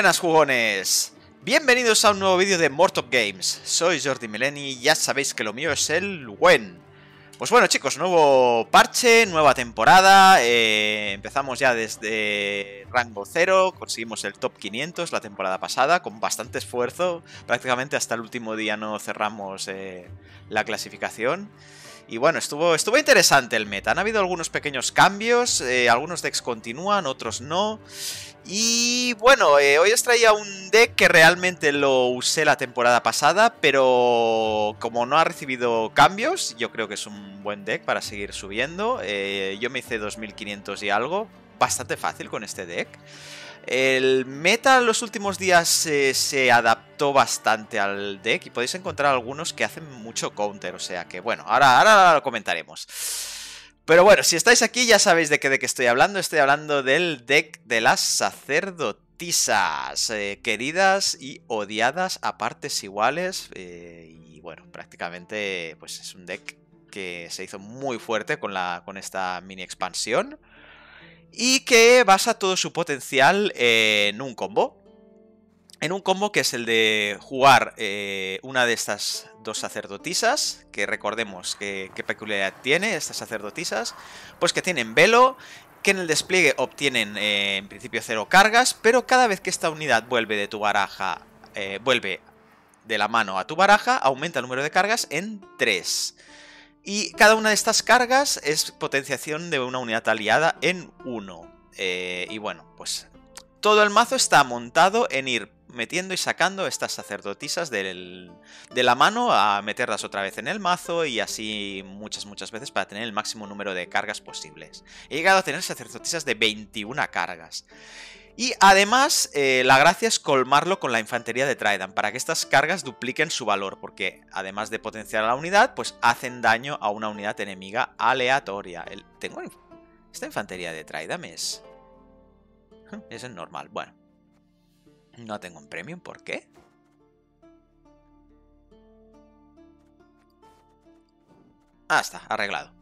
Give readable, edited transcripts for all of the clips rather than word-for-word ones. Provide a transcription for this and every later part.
Buenas jugones, bienvenidos a un nuevo vídeo de Mortop Games. Soy Jordi Mileni y ya sabéis que lo mío es el WEN. Pues bueno chicos, nuevo parche, nueva temporada, empezamos ya desde rango 0, conseguimos el top 500 la temporada pasada con bastante esfuerzo, prácticamente hasta el último día no cerramos la clasificación. Y bueno, estuvo interesante el meta, han habido algunos pequeños cambios, algunos decks continúan, otros no. Y bueno, hoy os traía un deck que realmente lo usé la temporada pasada, pero como no ha recibido cambios, yo creo que es un buen deck para seguir subiendo. Yo me hice 2500 y algo, bastante fácil con este deck. El meta en los últimos días se adaptó bastante al deck y podéis encontrar algunos que hacen mucho counter, o sea que bueno, ahora lo comentaremos. Pero bueno, si estáis aquí ya sabéis de qué deck estoy hablando del deck de las sacerdotisas, queridas y odiadas a partes iguales, y bueno, prácticamente pues es un deck que se hizo muy fuerte con esta mini expansión. Y que basa todo su potencial en un combo. En un combo que es el de jugar una de estas dos sacerdotisas. Que recordemos qué peculiaridad tiene estas sacerdotisas. Pues que tienen velo, que en el despliegue obtienen en principio 0 cargas. Pero cada vez que esta unidad vuelve de tu baraja, vuelve de la mano a tu baraja, aumenta el número de cargas en 3. Y cada una de estas cargas es potenciación de una unidad aliada en 1. Y bueno, pues todo el mazo está montado en ir metiendo y sacando estas sacerdotisas de la mano a meterlas otra vez en el mazo y así muchas veces para tener el máximo número de cargas posibles. He llegado a tener sacerdotisas de 21 cargas. Y además, la gracia es colmarlo con la infantería de Trident, para que estas cargas dupliquen su valor, porque además de potenciar a la unidad, pues hacen daño a una unidad enemiga aleatoria. Esta infantería de Trident es el normal. Bueno, no tengo un premium, ¿por qué? Ah, está, arreglado.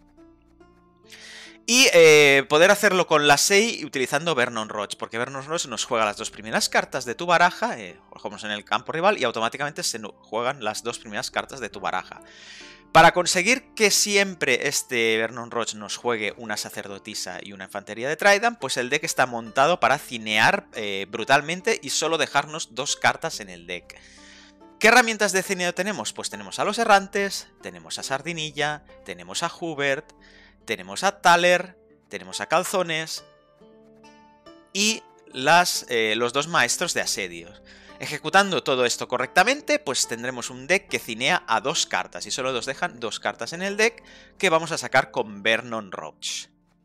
Y poder hacerlo con la Sei utilizando Vernon Roach, porque Vernon Roach nos juega las dos primeras cartas de tu baraja, jugamos en el campo rival y automáticamente se juegan las dos primeras cartas de tu baraja. Para conseguir que siempre este Vernon Roach nos juegue una sacerdotisa y una infantería de Trident, pues el deck está montado para cinear brutalmente y solo dejarnos dos cartas en el deck. ¿Qué herramientas de cineo tenemos? Pues tenemos a los errantes, tenemos a Sardinilla, tenemos a Hubert, tenemos a Thaler, tenemos a Calzones y los dos maestros de asedios. Ejecutando todo esto correctamente, pues tendremos un deck que cinea a dos cartas y solo nos dejan dos cartas en el deck que vamos a sacar con Vernon Roach.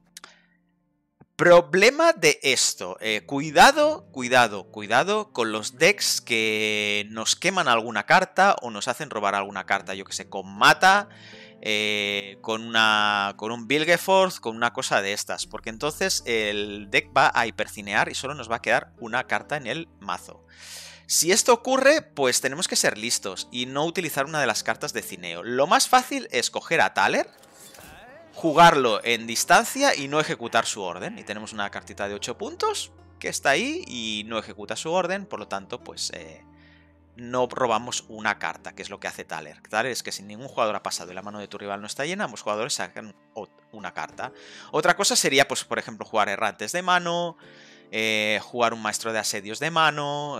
Problema de esto, cuidado con los decks que nos queman alguna carta o nos hacen robar alguna carta, yo que sé, con Mata, con un Vilgeforth, con una cosa de estas, porque entonces el deck va a hipercinear y solo nos va a quedar una carta en el mazo. Si esto ocurre, pues tenemos que ser listos y no utilizar una de las cartas de cineo. Lo más fácil es coger a Thaler, jugarlo en distancia y no ejecutar su orden. Y tenemos una cartita de 8 puntos que está ahí y no ejecuta su orden, por lo tanto, pues no robamos una carta, que es lo que hace Thaler. Thaler es que si ningún jugador ha pasado y la mano de tu rival no está llena, ambos jugadores sacan una carta. Otra cosa sería, pues por ejemplo, jugar errantes de mano, jugar un maestro de asedios de mano,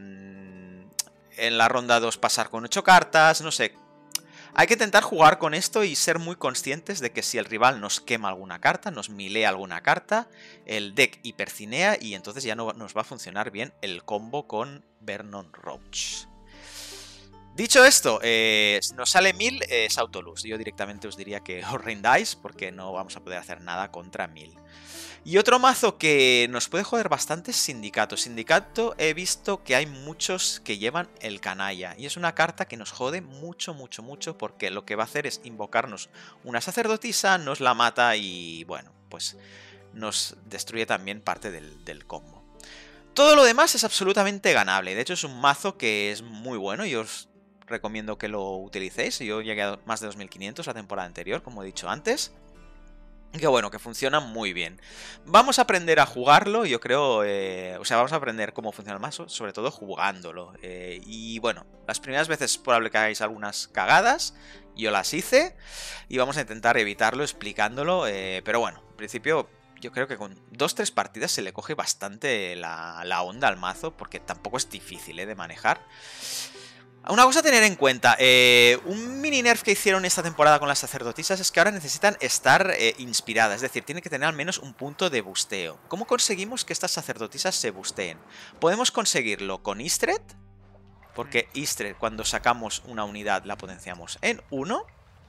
en la ronda 2 pasar con 8 cartas, no sé. Hay que intentar jugar con esto y ser muy conscientes de que si el rival nos quema alguna carta, nos milea alguna carta, el deck hipercinea y entonces ya no nos va a funcionar bien el combo con Vernon Roach. Dicho esto, si nos sale 1000 es Autolus. Yo directamente os diría que os rindáis porque no vamos a poder hacer nada contra 1000. Y otro mazo que nos puede joder bastante es Sindicato. Sindicato he visto que hay muchos que llevan el canalla. Y es una carta que nos jode mucho porque lo que va a hacer es invocarnos una sacerdotisa, nos la mata y bueno, pues nos destruye también parte del combo. Todo lo demás es absolutamente ganable. De hecho es un mazo que es muy bueno y os recomiendo que lo utilicéis. Yo llegué a más de 2500 la temporada anterior, como he dicho antes. Que bueno, que funciona muy bien. Vamos a aprender a jugarlo, yo creo, o sea, vamos a aprender cómo funciona el mazo, sobre todo jugándolo. Y bueno, las primeras veces es probable que hagáis algunas cagadas, yo las hice, y vamos a intentar evitarlo explicándolo, pero bueno, en principio yo creo que con 2-3 partidas se le coge bastante la onda al mazo, porque tampoco es difícil de manejar. Una cosa a tener en cuenta, un mini nerf que hicieron esta temporada con las sacerdotisas es que ahora necesitan estar inspiradas, es decir, tienen que tener al menos un punto de busteo. ¿Cómo conseguimos que estas sacerdotisas se busteen? Podemos conseguirlo con Istred, porque Istred cuando sacamos una unidad la potenciamos en 1.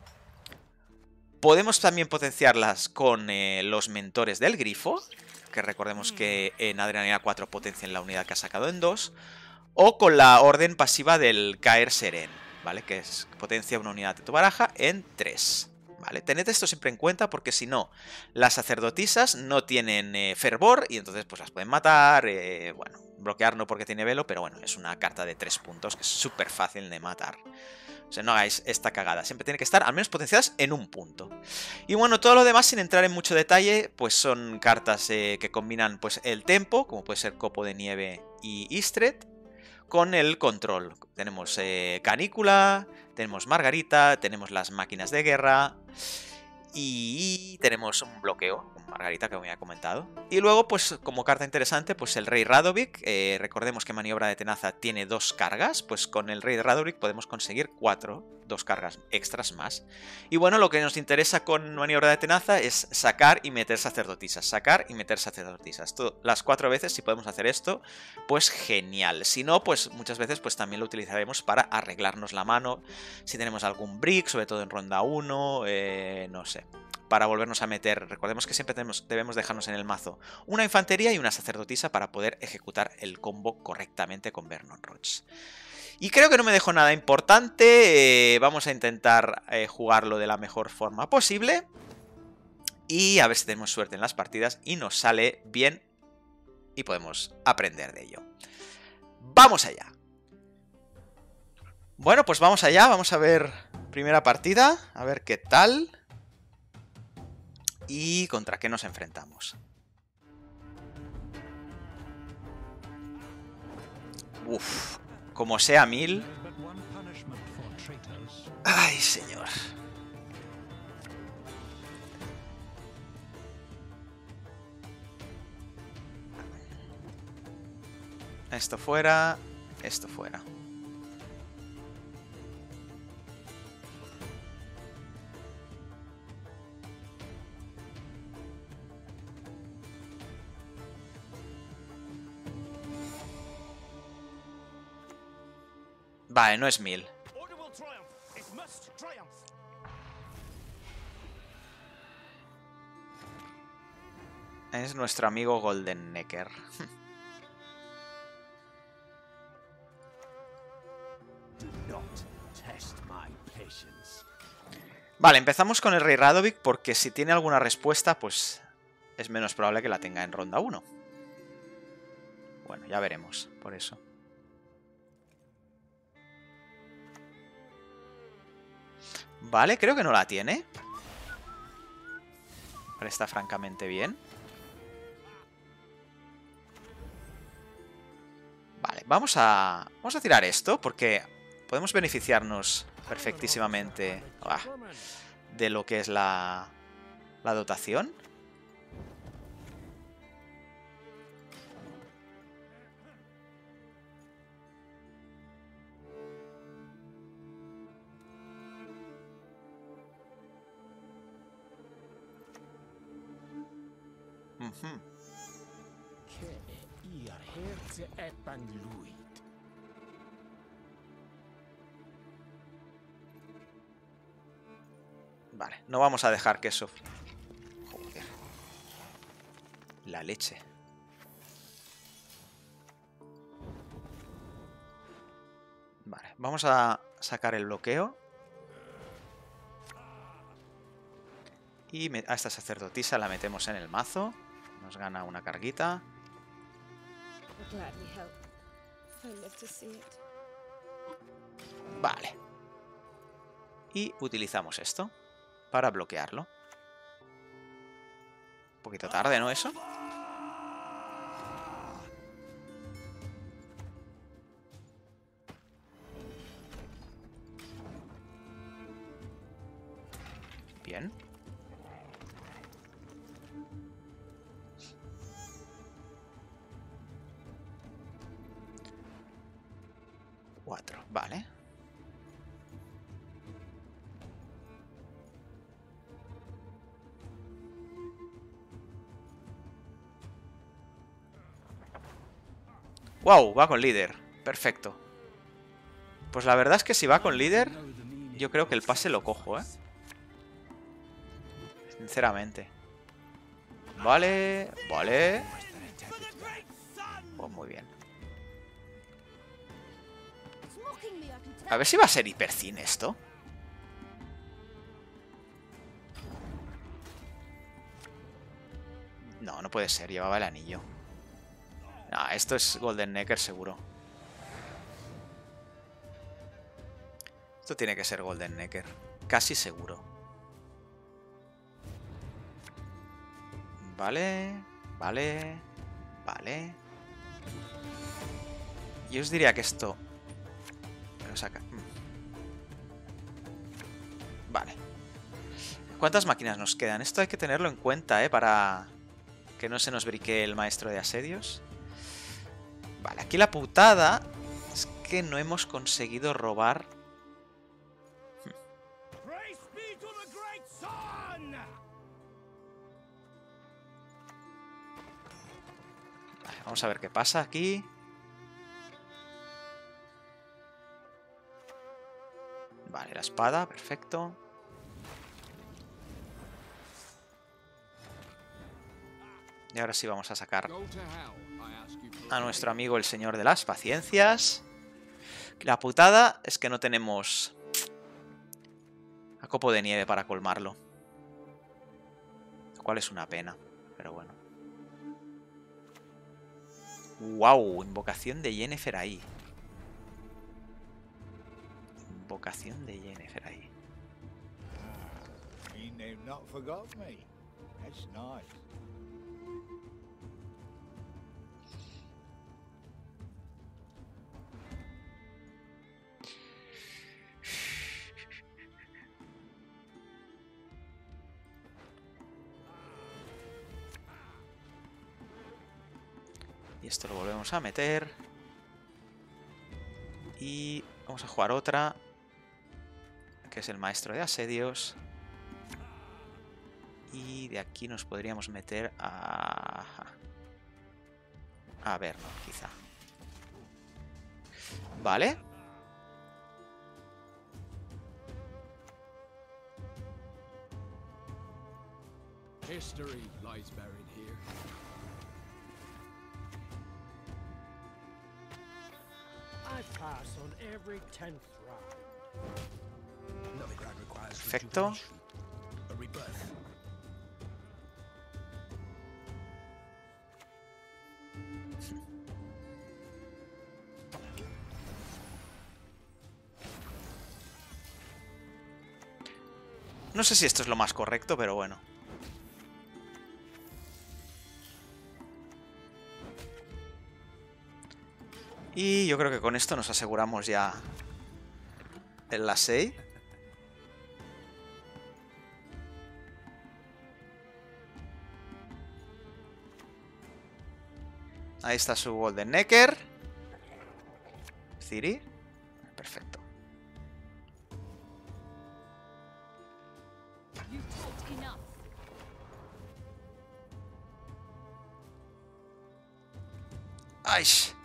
Podemos también potenciarlas con los mentores del grifo, que recordemos que en Adrenalina 4 potencian la unidad que ha sacado en 2. O con la orden pasiva del Caer Seren, ¿vale? Que es potencia una unidad de tu baraja en 3, ¿vale? Tened esto siempre en cuenta porque si no, las sacerdotisas no tienen fervor y entonces pues las pueden matar, bueno, bloquear no porque tiene velo, pero bueno, es una carta de 3 puntos que es súper fácil de matar. O sea, no hagáis esta cagada, siempre tiene que estar al menos potenciadas en un punto. Y bueno, todo lo demás, sin entrar en mucho detalle, pues son cartas que combinan pues el tempo, como puede ser Copo de Nieve y Istred, con el control. Tenemos Canícula, tenemos Margarita, tenemos las máquinas de guerra y tenemos un bloqueo con Margarita que me había comentado. Y luego, pues como carta interesante, pues el Rey Radovic. Recordemos que Maniobra de Tenaza tiene 2 cargas, pues con el Rey Radovic podemos conseguir 2 cargas extras más. Y bueno, lo que nos interesa con Maniobra de Tenaza es sacar y meter sacerdotisas, sacar y meter sacerdotisas. Las 4 veces, si podemos hacer esto, pues genial. Si no, pues muchas veces pues también lo utilizaremos para arreglarnos la mano, si tenemos algún brick, sobre todo en ronda 1, no sé, para volvernos a meter. Recordemos que siempre debemos dejarnos en el mazo una infantería y una sacerdotisa para poder ejecutar el combo correctamente con Vernon Roach. Y creo que no me dejo nada importante, vamos a intentar jugarlo de la mejor forma posible y a ver si tenemos suerte en las partidas y nos sale bien y podemos aprender de ello. ¡Vamos allá! Bueno, pues vamos allá, vamos a ver primera partida, a ver qué tal y contra qué nos enfrentamos. Uf, como sea 1000. Ay, señor. Esto fuera, esto fuera. Vale, no es 1000. Es nuestro amigo Golden Necker. Vale, empezamos con el Rey Radovic porque si tiene alguna respuesta, pues es menos probable que la tenga en ronda 1. Bueno, ya veremos, por eso. Vale, creo que no la tiene. Pero está francamente bien. Vale, vamos a tirar esto porque podemos beneficiarnos perfectísimamente de lo que es la dotación. Vale, no vamos a dejar que eso... Joder. La leche. Vale, vamos a sacar el bloqueo. Y a esta sacerdotisa la metemos en el mazo. Nos gana una carguita. Vale. Y utilizamos esto para bloquearlo. poquito tarde, ¿no? Eso. Bien. Cuatro, vale. Wow, va con líder. Perfecto. Pues la verdad es que si va con líder, yo creo que el pase lo cojo, ¿eh? Sinceramente. Vale, vale. Pues muy bien. A ver si va a ser hipercine esto. No, no puede ser, llevaba el anillo. No, esto es Golden Necker seguro. Esto tiene que ser Golden Necker. Casi seguro. Vale, vale, vale. Yo os diría que esto... Lo saca. Vale. ¿Cuántas máquinas nos quedan? Esto hay que tenerlo en cuenta, para que no se nos brique el maestro de asedios. Vale, aquí la putada es que no hemos conseguido robar. Vale, vamos a ver qué pasa aquí. Vale, la espada, perfecto. Y ahora sí vamos a sacar a nuestro amigo el señor de las paciencias. La putada es que no tenemos a copo de nieve para colmarlo. Lo cual es una pena, pero bueno. ¡Wow! Invocación de Yennefer ahí. Invocación de Yennefer ahí. Y esto lo volvemos a meter. Y vamos a jugar otra, que es el maestro de asedios. Y de aquí nos podríamos meter a... A ver, no, quizá. Vale. History lies buried here. I pass on every 10th round. Novigrad requires Perfecto. a rebirth. No sé si esto es lo más correcto, pero bueno. Y yo creo que con esto nos aseguramos ya el Lasei. Ahí está su Golden Necker. Ciri. Perfecto. ¡Ay!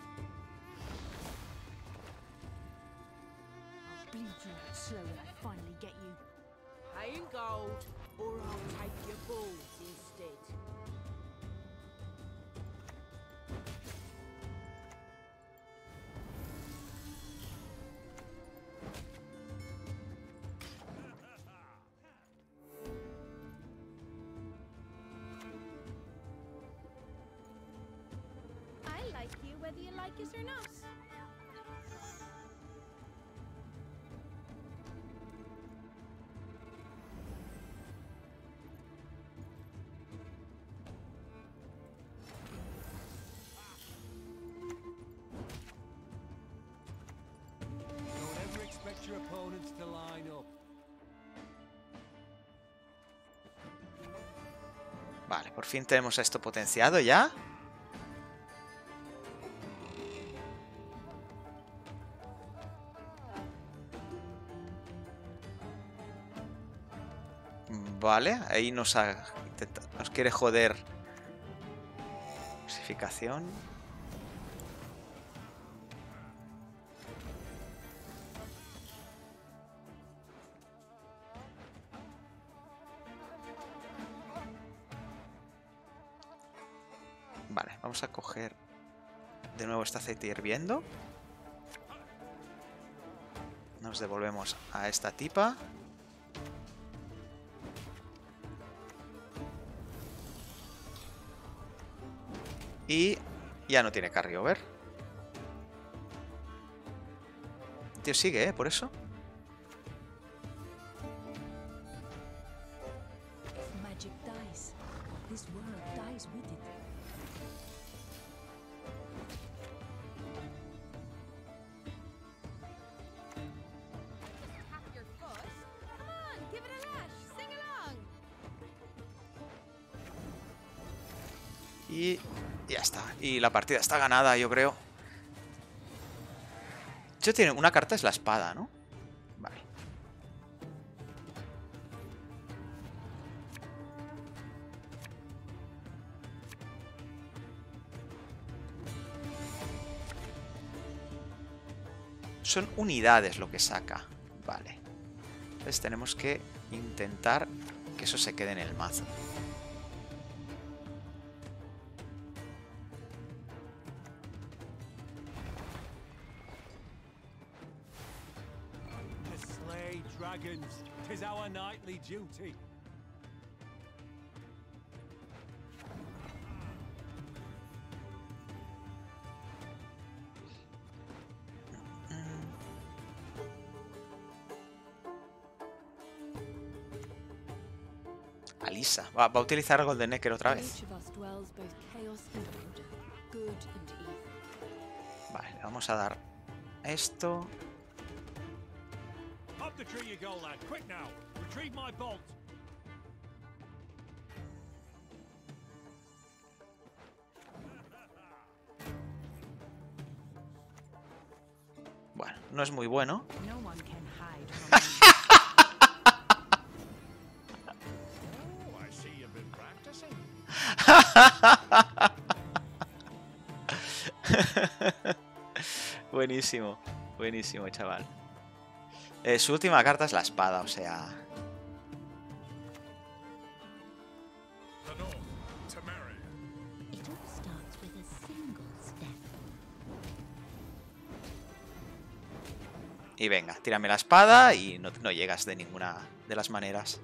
Pay in gold, or I'll take your balls instead. I like you whether you like us or not. to line up. Vale, por fin tenemos esto potenciado ya. Vale, ahí nos quiere joder. Clasificación. Vale, vamos a coger de nuevo este aceite hirviendo. Nos devolvemos a esta tipa. Y ya no tiene carryover. Tío, sigue, por eso. Magic dies. This world dies with it. Tap your foot. Come on, give it a lash. Sing along. Y ya está. Y la partida está ganada, yo creo. De hecho, tiene una carta, es la espada, ¿no? Vale. Son unidades lo que saca. Vale. Entonces tenemos que intentar que eso se quede en el mazo. To slay dragons, 'tis our nightly duty. Alisa. Va a utilizar Golden Necker otra vez. Each of us dwells both chaos and order, good and evil. Vale, le vamos a dar esto. Up the tree you go, lad. Quick now. Retrieve my bolt. Bueno, no es muy bueno. No one can hide from Oh, I see you've been practicing. Buenísimo, buenísimo, chaval. Su última carta es la espada, o sea... The North, Temeria. It all starts with a single step. Y venga, tírame la espada y no llegas de ninguna de las maneras.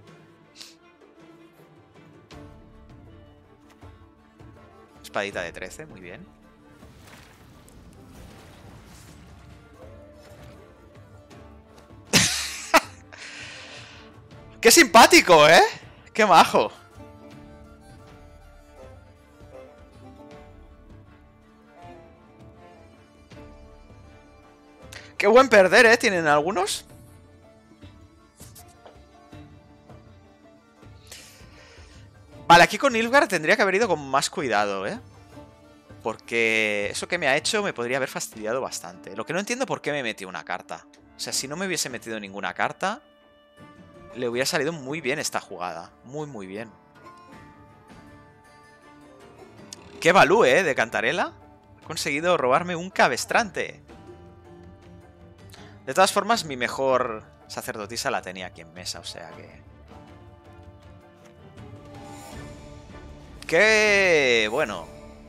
Espadita de 13, muy bien. ¡Qué simpático, eh! ¡Qué majo! ¡Qué buen perder, eh! ¿Tienen algunos? Vale, aquí con Nilfgaard tendría que haber ido con más cuidado, ¿eh? Porque eso que me ha hecho me podría haber fastidiado bastante. Lo que no entiendo por qué me metió una carta. O sea, si no me hubiese metido ninguna carta, le hubiera salido muy bien esta jugada. Muy, muy bien. ¡Qué valú, de Cantarela! Ha conseguido robarme un cabestrante. De todas formas, mi mejor sacerdotisa la tenía aquí en mesa, o sea que... ¡Qué bueno!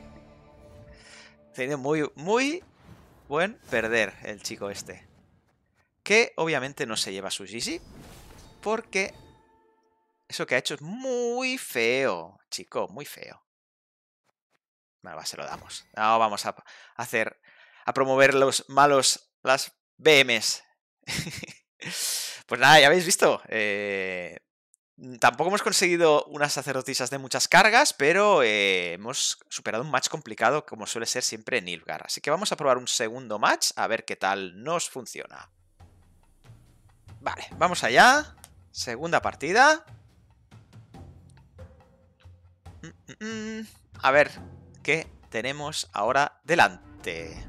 Tiene muy, muy buen perder el chico este. Que obviamente no se lleva su GG. Porque eso que ha hecho es muy feo, chico, muy feo. Bueno, va, se lo damos. No, vamos a hacer... A promover los malos... Las BMs. Pues nada, ya habéis visto. Tampoco hemos conseguido unas sacerdotisas de muchas cargas, pero hemos superado un match complicado como suele ser siempre en Nilfgaard. Así que vamos a probar un segundo match a ver qué tal nos funciona. Vale, vamos allá. Segunda partida. A ver, ¿qué tenemos ahora delante?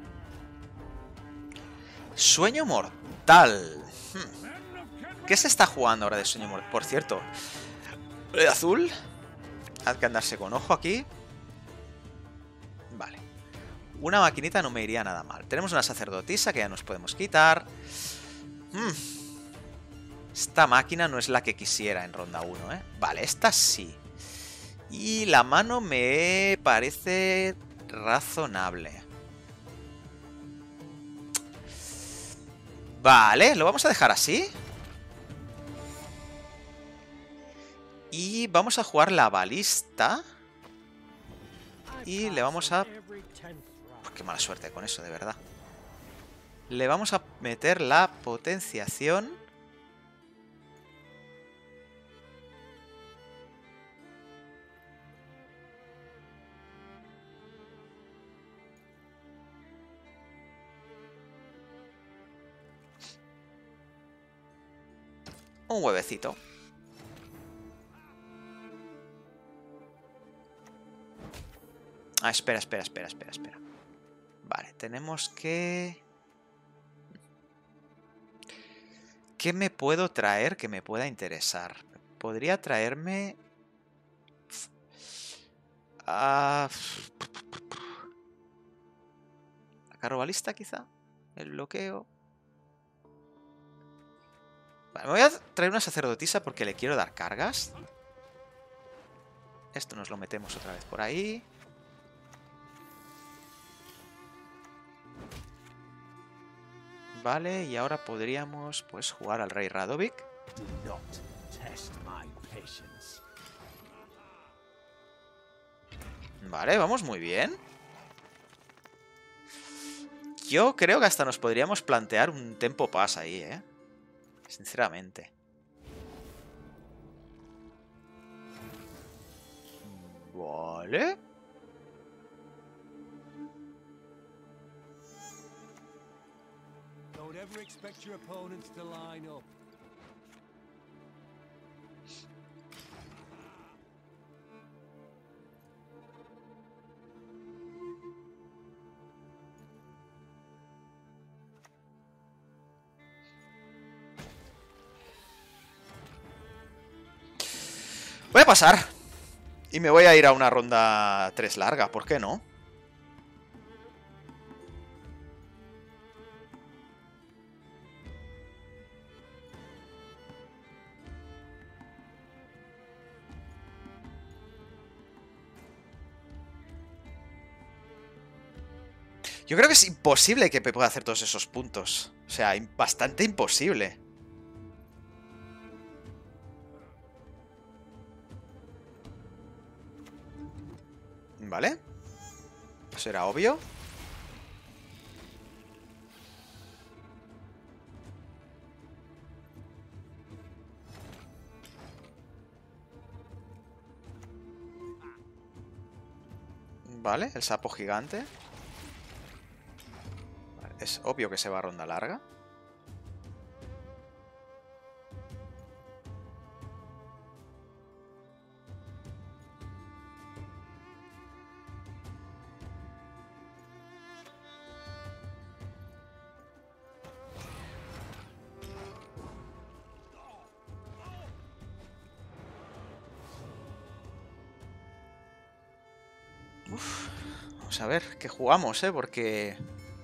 Sueño mortal. ¿Qué se está jugando ahora de sueño mortal? Por cierto, el azul. Hay que andarse con ojo aquí. Vale. Una maquinita no me iría nada mal. Tenemos una sacerdotisa que ya nos podemos quitar. Esta máquina no es la que quisiera en ronda 1, ¿eh? Vale, esta sí. Y la mano me parece razonable. Vale, lo vamos a dejar así. Y vamos a jugar la balista. Y le vamos a... Qué mala suerte con eso, de verdad. Le vamos a meter la potenciación. Un huevecito. Ah, espera. Vale, tenemos que... ¿Qué me puedo traer que me pueda interesar? Podría traerme... La carrobalista quizá. El bloqueo. Vale, me voy a traer una sacerdotisa porque le quiero dar cargas. Esto nos lo metemos otra vez por ahí. Vale, y ahora podríamos pues jugar al rey Radovic. Vale, vamos muy bien. Yo creo que hasta nos podríamos plantear un tempo pass ahí, ¿eh? Sinceramente. Vale. Don't ever expect your opponents to line up. Voy a pasar. Y me voy a ir a una ronda 3 larga, ¿por qué no? Yo creo que es imposible que pueda hacer todos esos puntos. O sea, bastante imposible. ¿Vale? Eso era obvio. Vale, el sapo gigante. Vale, es obvio que se va a ronda larga. Uf, vamos a ver qué jugamos, ¿eh? Porque...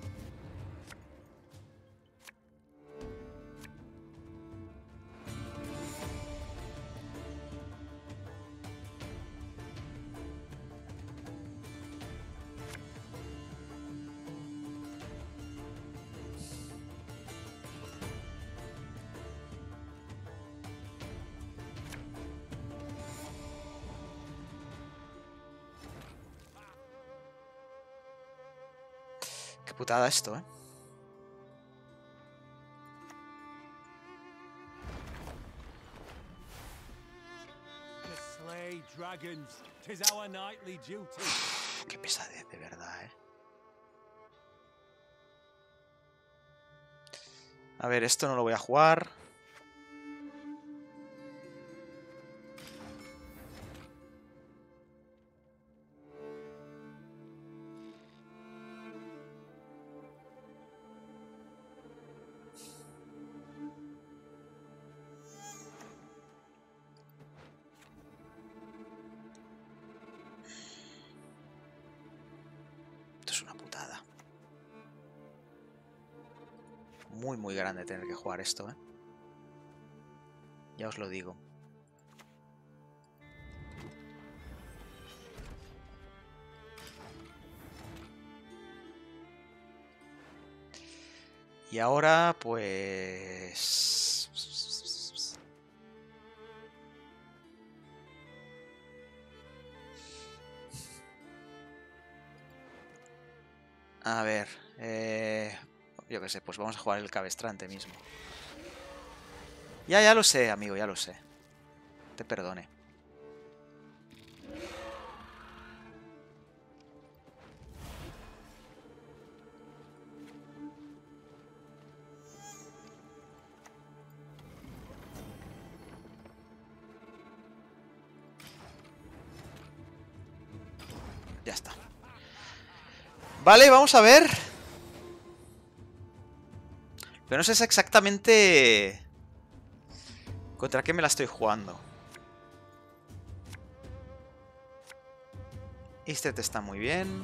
Qué putada esto, ¿eh? To slay dragons, 'tis our nightly duty. Qué pesadez, de verdad, ¿eh? A ver, esto no lo voy a jugar. muy, muy grande tener que jugar esto, ¿eh? Ya os lo digo. Y ahora, pues... A ver... yo qué sé, pues vamos a jugar el cabestrante mismo. Ya lo sé, amigo, ya lo sé. Te perdone. Ya está. Vale, vamos a ver. Pero no sé exactamente contra qué me la estoy jugando. Este está muy bien.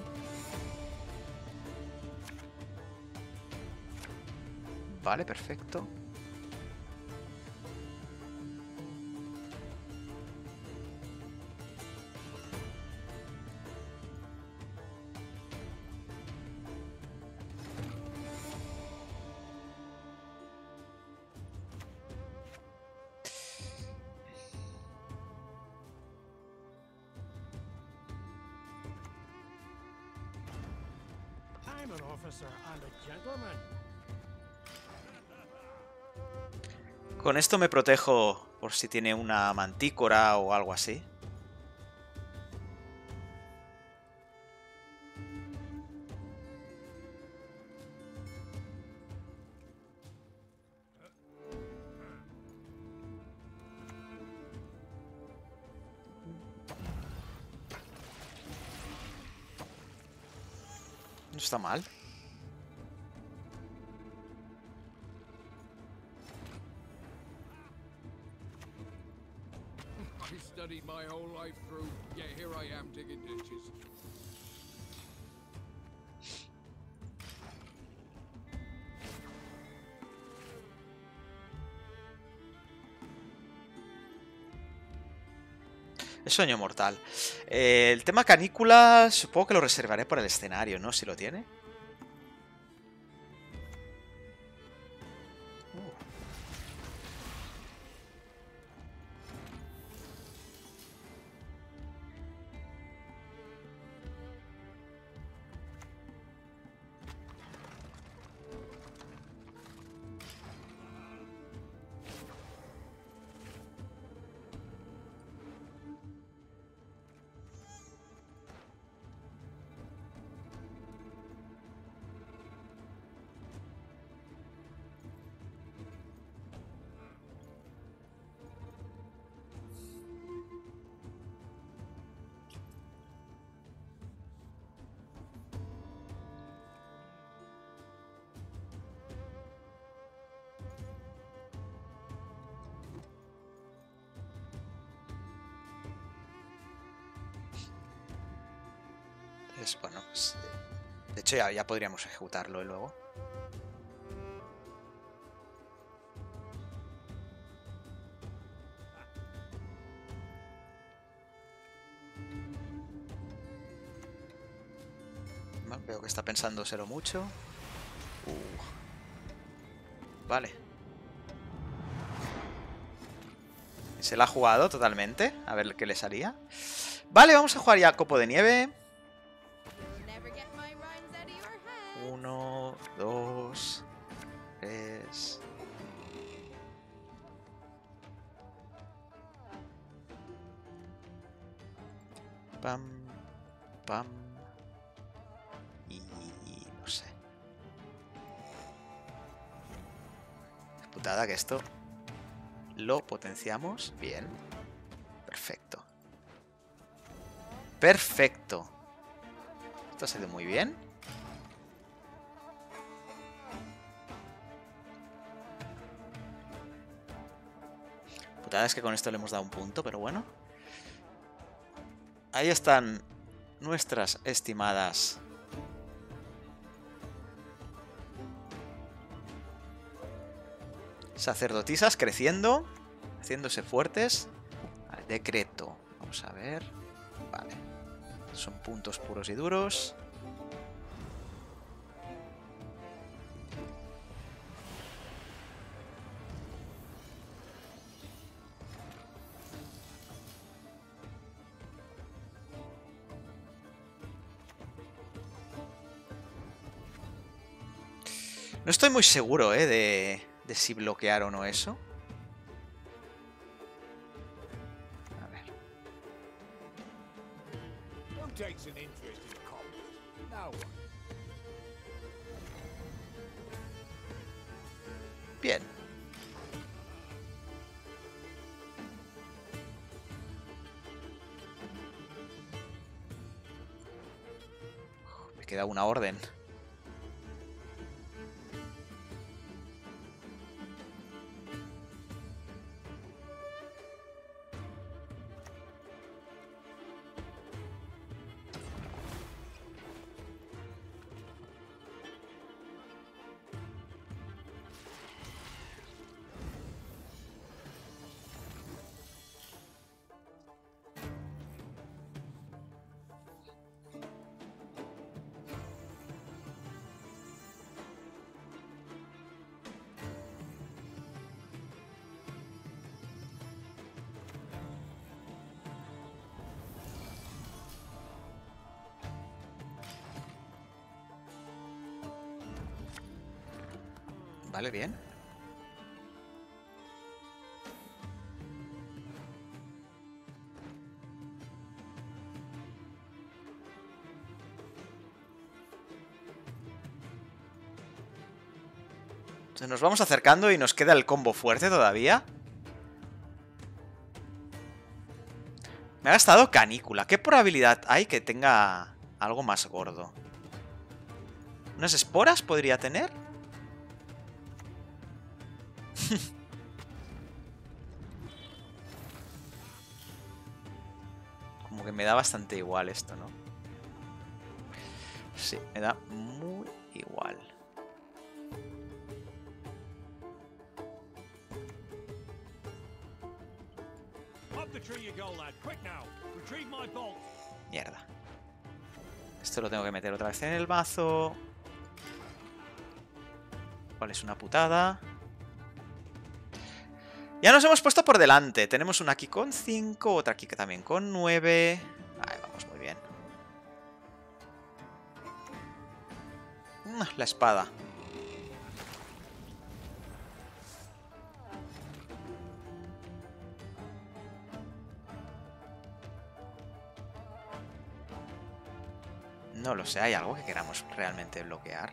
Vale, perfecto. I'm an officer and a gentleman. Con esto me protejo por si tiene una mantícora o algo así. No está mal. I studied my whole life through, yet here I am digging ditches. Es sueño mortal. El tema canícula supongo que lo reservaré para el escenario, ¿no? Si lo tiene. Entonces, bueno, pues, de hecho ya podríamos ejecutarlo luego. Veo que está pensándoselo mucho. Vale. Se la ha jugado totalmente. A ver qué le salía. Vale, vamos a jugar ya Copo de Nieve. You'll never get my rhymes out of your head. 1, 2, 3. Pam, pam. Y no sé. Es putada que esto lo potenciamos. Bien. Perfecto. Perfecto. Esto ha salido muy bien. Putada es que con esto le hemos dado un punto, pero bueno. Ahí están nuestras estimadas Sacerdotisas creciendo, haciéndose fuertes. Vale, decreto. Vamos a ver. Vale. Son puntos puros y duros. No estoy muy seguro, de si bloquear o no eso. A ver. Who takes an interest in combat? No one. Bien. Me queda una orden. Vale, bien. Entonces nos vamos acercando y nos queda el combo fuerte todavía. Me ha gastado canícula. ¿Qué probabilidad hay que tenga algo más gordo? ¿Unas esporas podría tener? Como que me da bastante igual esto, ¿no? Sí, me da muy igual. Up the tree you go, lad. Quick now. Retrieve my bolt. Mierda. Esto lo tengo que meter otra vez en el mazo. ¿Cuál es una putada? Ya nos hemos puesto por delante. Tenemos una aquí con 5, otra aquí también con 9. Ahí vamos, muy bien. La espada. No lo sé, ¿hay algo que queramos realmente bloquear?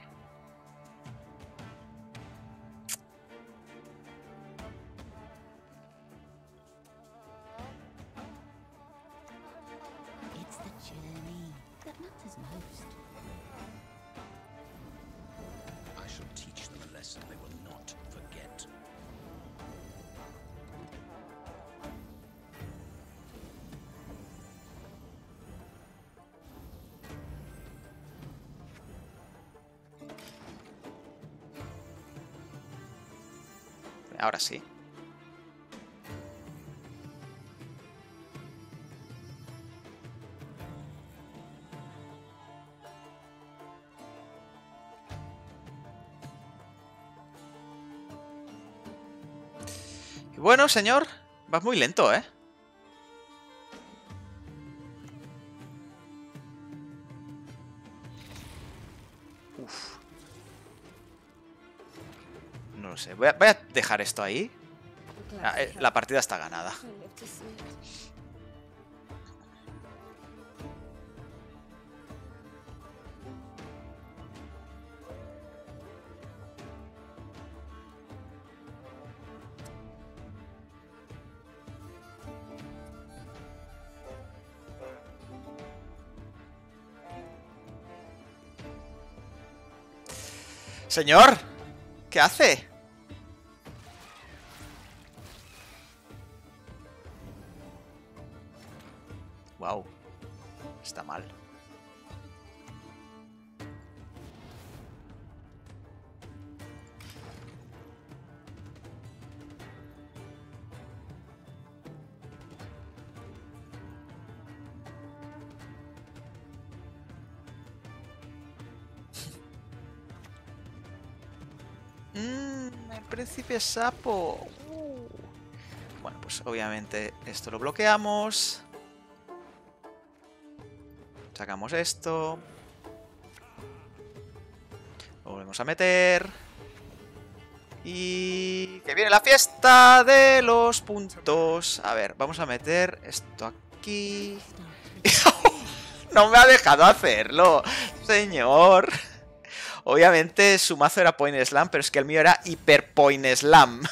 It's the journey that matters most. I shall teach them a lesson they will not forget. Ahora sí. Y bueno, señor, vas muy lento, ¿eh? Uf. No lo sé. Voy a dejar esto ahí. La partida está ganada. Señor, ¿qué hace? Wow, está mal. El príncipe sapo. Bueno, pues obviamente esto lo bloqueamos. Sacamos esto. Lo volvemos a meter. Y... ¡que viene la fiesta de los puntos! A ver, vamos a meter esto aquí. ¡No me ha dejado hacerlo! ¡Señor! Obviamente su mazo era Point Slam, pero es que el mío era Hyper Point Slam.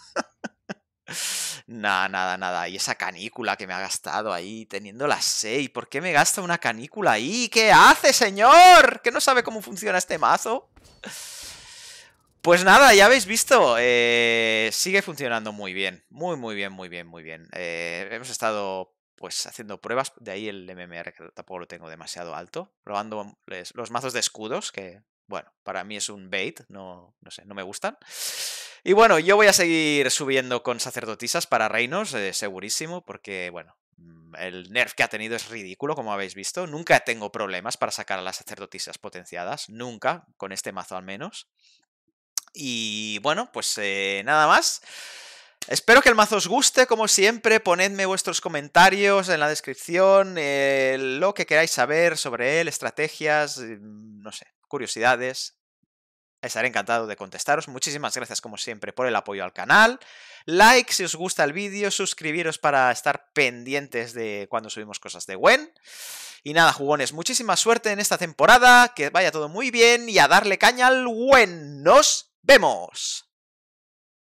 Nada. Y esa canícula que me ha gastado ahí, teniendo las 6. ¿Por qué me gasta una canícula ahí? ¿Qué hace, señor? ¿Que no sabe cómo funciona este mazo? Pues nada, ya habéis visto. Sigue funcionando muy bien. Muy bien. Hemos estado pues haciendo pruebas. De ahí el MMR, que tampoco lo tengo demasiado alto. Probando los mazos de escudos, que... bueno, para mí es un bait, no sé, no me gustan. Y bueno, yo voy a seguir subiendo con sacerdotisas para reinos, segurísimo, porque, bueno, el nerf que ha tenido es ridículo, como habéis visto. Nunca tengo problemas para sacar a las sacerdotisas potenciadas, nunca, con este mazo al menos. Y bueno, pues nada más. Espero que el mazo os guste, como siempre. Ponedme vuestros comentarios en la descripción, lo que queráis saber sobre él, estrategias, no sé, curiosidades. Estaré encantado de contestaros. Muchísimas gracias, como siempre, por el apoyo al canal. Like si os gusta el vídeo, suscribiros para estar pendientes de cuando subimos cosas de Gwen. Y nada, jugones, muchísima suerte en esta temporada, que vaya todo muy bien y a darle caña al Gwen. ¡Nos vemos!